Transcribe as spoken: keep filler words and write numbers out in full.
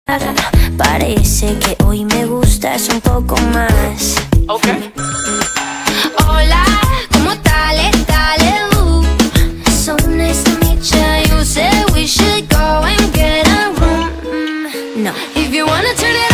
Parece que hoy me gustas un poco más. Okay. Hola, ¿cómo tal? Dale, uh. So nice to meet ya. You said we should go and get a room. No. If you wanna turn it